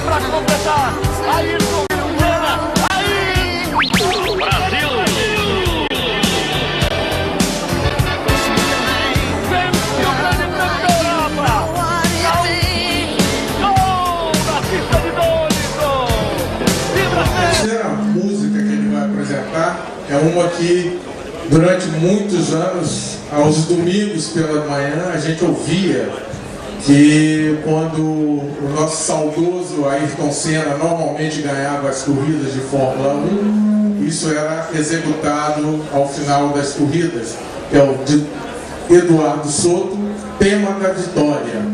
pra completar. Ayrton Senna. Aí! Brasil! Vence o Grande Prêmio da Europa! Gol da pista de Donington! A terceira música que ele vai apresentar é uma que durante muitos anos, aos domingos pela manhã, a gente ouvia que quando o nosso saudoso Ayrton Senna normalmente ganhava as corridas de Fórmula 1, isso era executado ao final das corridas, que é o de Eduardo Soto, tema da vitória.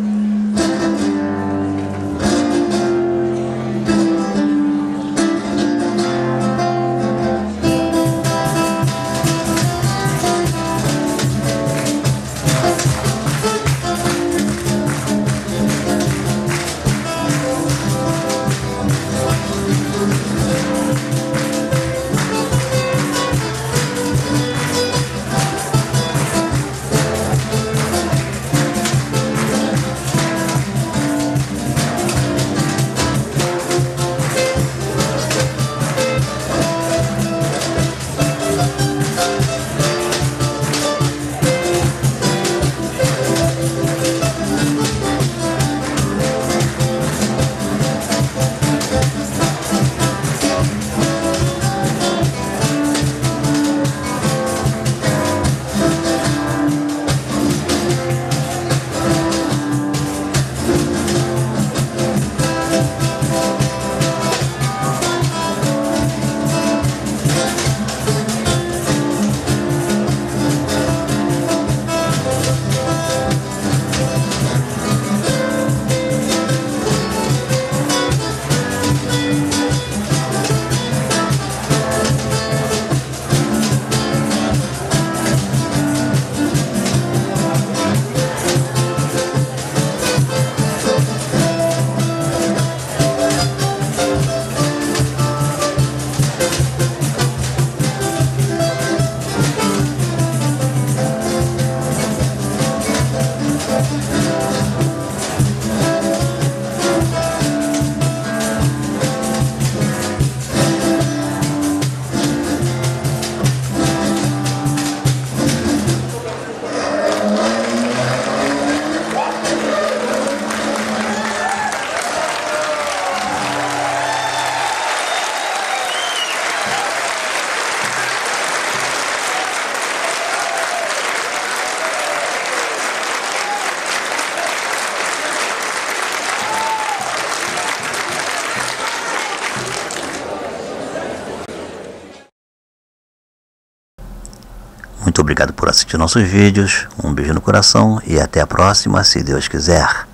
Muito obrigado por assistir nossos vídeos, um beijo no coração e até a próxima, se Deus quiser.